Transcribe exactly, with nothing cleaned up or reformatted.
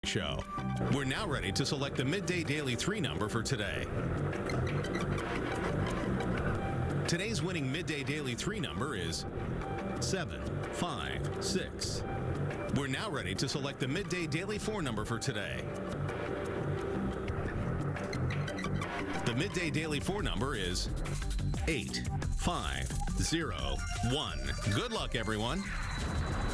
show. We're now ready to select the Midday Daily three number for today. Today's winning Midday Daily three number is seven five six. We're now ready to select the Midday Daily four number for today. The Midday Daily four number is eight five zero one. Good luck, everyone.